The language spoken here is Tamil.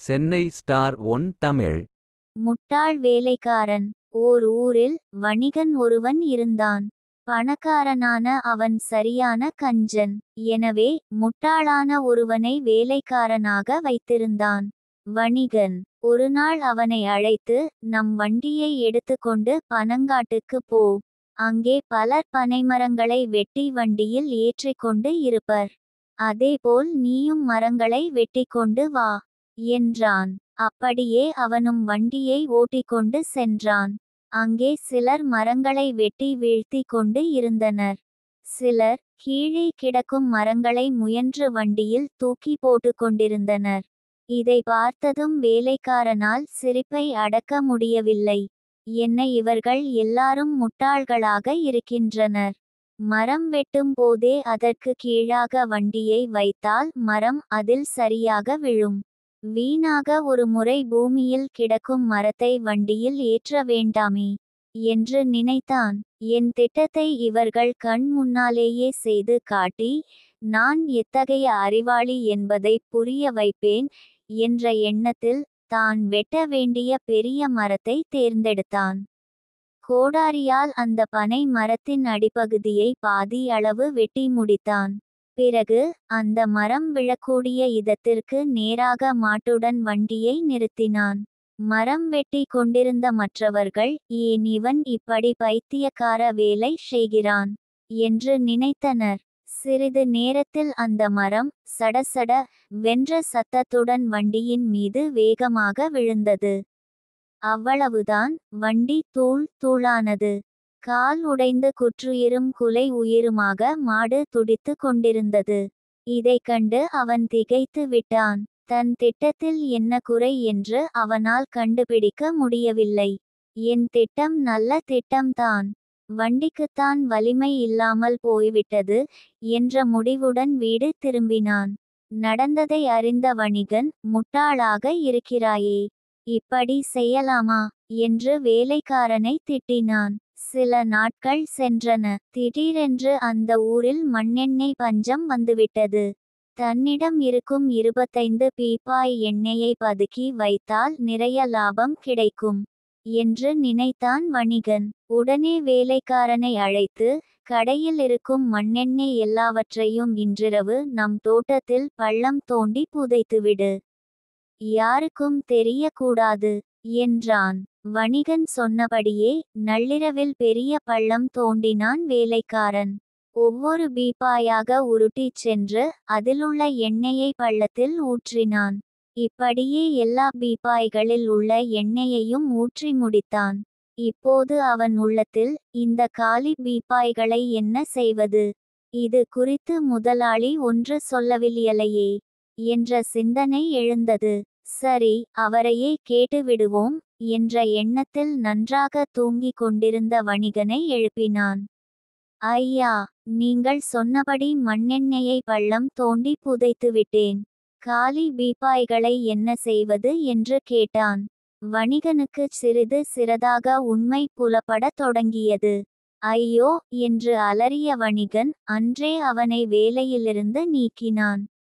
Chennai star one Tamil. முட்டாள் வேலைக்காரன். ஓர் ஊரில் வணிகன் ஒருவன் இருந்தான். பணக்காரனான அவன் சரியான கஞ்சன். எனவே முட்டாளான ஒருவனை வேலைக்காரனாக வைத்திருந்தான். வணிகன் ஒருநாள் அவனை அழைத்து, நம் வண்டியை எடுத்துக்கொண்டு பனங்காட்டுக்கு போ. அங்கே பலர் பனைமரங்களை வெட்டி வண்டியில் ஏற்றிக்கொண்டு இருப்பர். அதேபோல் நீயும் மரங்களை வெட்டிக்கொண்டு வா என்றான். அப்படியே அவனும் வண்டியை ஓட்டிக்கொண்டு சென்றான். அங்கே சிலர் மரங்களை வெட்டி வீழ்த்தி கொண்டு இருந்தனர். சிலர் கீழே கிடக்கும் மரங்களை முயன்று வண்டியில் தூக்கி போட்டு கொண்டிருந்தனர். இதை பார்த்ததும் வேலைக்காரனால் சிரிப்பை அடக்க முடியவில்லை. என்ன, இவர்கள் எல்லாரும் முட்டாள்களாக இருக்கின்றனர். மரம் வெட்டும் போதே அதற்கு கீழாக வண்டியை வைத்தால் மரம் அதில் சரியாக விழும். வீணாக ஒரு முறை பூமியில் கிடக்கும் மரத்தை வண்டியில் ஏற்ற வேண்டாமே என்று நினைத்தான். என் திட்டத்தை இவர்கள் கண் முன்னாலேயே செய்து காட்டி, நான் எத்தகைய அறிவாளி என்பதை புரிய வைப்பேன் என்ற எண்ணத்தில் தான் வெட்ட வேண்டிய பெரிய மரத்தை தேர்ந்தெடுத்தான். கோடாரியால் அந்த பனை மரத்தின் அடிப்பகுதியை பாதி அளவு வெட்டி முடித்தான். பிறகு அந்த மரம் விழக்கூடிய இடத்திற்கு நேராக மாட்டுடன் வண்டியை நிறுத்தினான். மரம் வெட்டி கொண்டிருந்த மற்றவர்கள், ஏன் இவன் இப்படி பைத்தியக்கார வேலை செய்கிறான் என்று நினைத்தனர். சிறிது நேரத்தில் அந்த மரம் சடசட வென்ற சத்தத்துடன் வண்டியின் மீது வேகமாக விழுந்தது. அவ்வளவுதான், வண்டி தூள் தூளானது. கால் உடைந்து குற்றுயிரும் குலை உயிருமாக மாடு துடித்து கொண்டிருந்தது. இதைக் கண்டு அவன் திகைத்து விட்டான். தன் திட்டத்தில் என்ன குறை என்று அவனால் கண்டுபிடிக்க முடியவில்லை. என் திட்டம் நல்ல திட்டம்தான், வண்டிக்குத்தான் வலிமை இல்லாமல் போய்விட்டது என்ற முடிவுடன் வீடு திரும்பினான். நடந்ததை அறிந்த வணிகன், முட்டாளாக இருக்கிறாயே, இப்படி செய்யலாமா என்று வேலைக்காரனை திட்டினான். சில நாட்கள் சென்றன. திடீரென்று அந்த ஊரில் மண்ணெண்ணெய் பஞ்சம் வந்துவிட்டது. தன்னிடம் இருக்கும் 25 பீப்பாய் எண்ணெயை பதுக்கி வைத்தால் நிறைய லாபம் கிடைக்கும் என்று நினைத்தான் வணிகன். உடனே வேலைக்காரனை அழைத்து, கடையில் இருக்கும் மண்ணெண்ணெய் எல்லாவற்றையும் இன்றிரவு நம் தோட்டத்தில் பள்ளம் தோண்டி புதைத்துவிடு. யாருக்கும் தெரியக்கூடாது என்றான். வணிகன் சொன்னபடியே நள்ளிரவில் பெரிய பள்ளம் தோண்டினான் வேலைக்காரன். ஒவ்வொரு பீப்பாயாக உருட்டிச் சென்று அதிலுள்ள எண்ணெயை பள்ளத்தில் ஊற்றினான். இப்படியே எல்லா பீப்பாய்களில் உள்ள எண்ணெயையும் ஊற்றி முடித்தான். இப்போது அவன் உள்ளத்தில், இந்த காலி பீப்பாய்களை என்ன செய்வது, இது குறித்து முதலாளி ஒன்று சொல்லவில்லையே என்ற சிந்தனை எழுந்தது. சரி, அவரையே கேட்டுவிடுவோம் என்ற எண்ணத்தில் நன்றாக தூங்கிக் கொண்டிருந்த வணிகனை எழுப்பினான். ஐயா, நீங்கள் சொன்னபடி மண்ணெண்ணெயை பள்ளம் தோண்டி புதைத்துவிட்டேன். காலி பீப்பாய்களை என்ன செய்வது என்று கேட்டான். வணிகனுக்கு சிறிது சிறிதாக உண்மை புலப்படத் தொடங்கியது. ஐயோ என்று அலறிய வணிகன் அன்றே அவனை வேலையிலிருந்து நீக்கினான்.